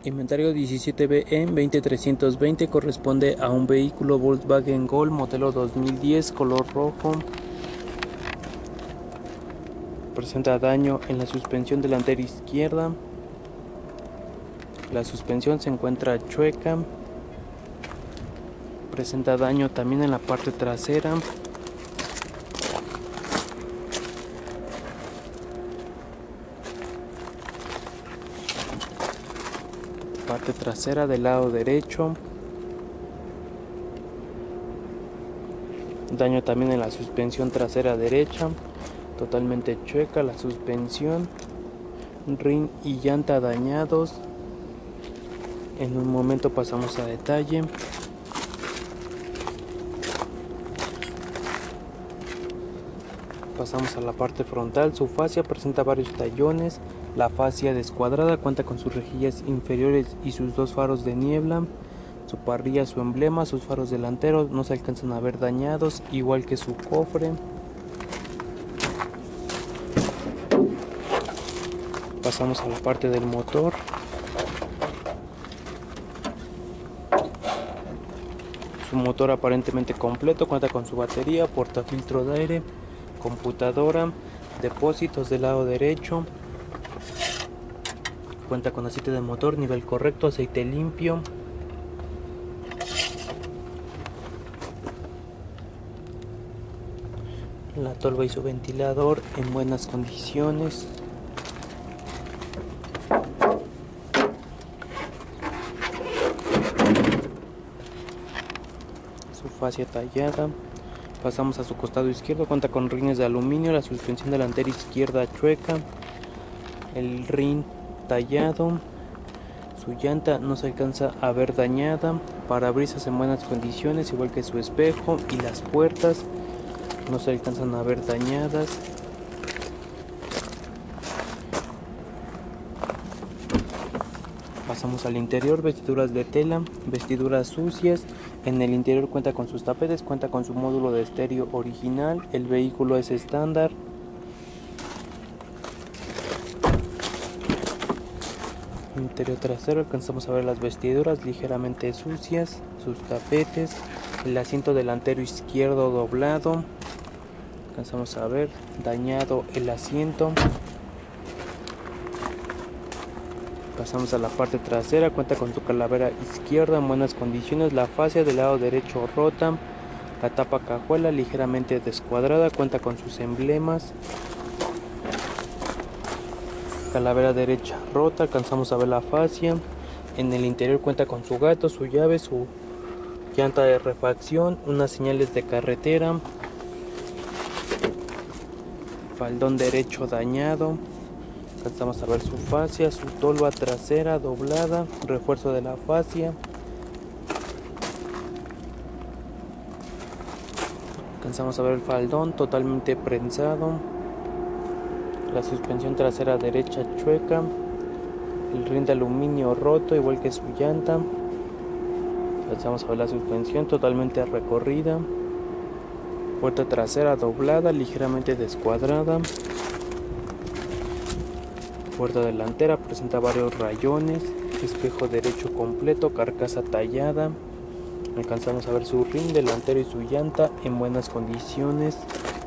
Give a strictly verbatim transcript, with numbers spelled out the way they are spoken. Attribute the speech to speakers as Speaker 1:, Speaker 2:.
Speaker 1: Inventario diecisiete B E veinte trescientos veinte corresponde a un vehículo Volkswagen Gol modelo dos mil diez color rojo. Presenta daño en la suspensión delantera izquierda. La suspensión se encuentra chueca. Presenta daño también en la parte trasera. Parte trasera del lado derecho. Daño también en la suspensión trasera derecha. Totalmente chueca la suspensión. Rin y llanta dañados. En un momento pasamos a detalle. Pasamos a la parte frontal. Su fascia presenta varios tallones. La fascia descuadrada cuenta con sus rejillas inferiores y sus dos faros de niebla. Su parrilla, su emblema, sus faros delanteros no se alcanzan a ver dañados, igual que su cofre. Pasamos a la parte del motor. Su motor aparentemente completo, cuenta con su batería, portafiltro de aire, computadora, depósitos del lado derecho. Cuenta con aceite de motor, nivel correcto, aceite limpio. La tolva y su ventilador en buenas condiciones. Su fascia tallada. Pasamos a su costado izquierdo, cuenta con rines de aluminio, la suspensión delantera izquierda chueca, el rin tallado, su llanta no se alcanza a ver dañada, parabrisas en buenas condiciones, igual que su espejo, y las puertas no se alcanzan a ver dañadas. Pasamos al interior, vestiduras de tela, vestiduras sucias. En el interior cuenta con sus tapetes, cuenta con su módulo de estéreo original. El vehículo es estándar. Interior trasero, alcanzamos a ver las vestiduras ligeramente sucias, sus tapetes, el asiento delantero izquierdo doblado. Alcanzamos a ver dañado el asiento. Pasamos a la parte trasera, cuenta con su calavera izquierda en buenas condiciones, la fascia del lado derecho rota, la tapa cajuela ligeramente descuadrada, cuenta con sus emblemas. Calavera derecha rota, alcanzamos a ver la fascia. En el interior cuenta con su gato, su llave, su llanta de refacción, unas señales de carretera, faldón derecho dañado. Alcanzamos a ver su fascia, su tolva trasera doblada, refuerzo de la fascia. Alcanzamos a ver el faldón totalmente prensado. La suspensión trasera derecha chueca. El rin de aluminio roto, igual que su llanta. Alcanzamos a ver la suspensión totalmente recorrida. Puerta trasera doblada, ligeramente descuadrada. Puerta delantera presenta varios rayones, espejo derecho completo, carcasa tallada. Alcanzamos a ver su rin delantero y su llanta en buenas condiciones.